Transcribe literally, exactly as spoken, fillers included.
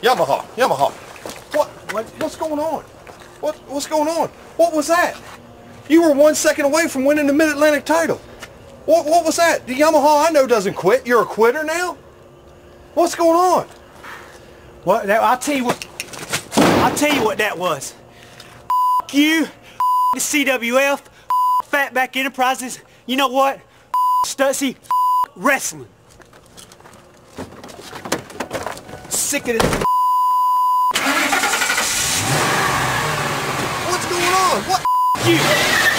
Yamaha, Yamaha. What, what, what's going on? What, what's going on? What was that? You were one second away from winning the Mid-Atlantic title. What, what was that? The Yamaha I know doesn't quit. You're a quitter now? What's going on? What? That, I'll tell you what. I'll tell you what that was. F you, the C W F, Fatback Enterprises. You know what? Stuttsy, wrestling. Sick of this. What's going on? What? You.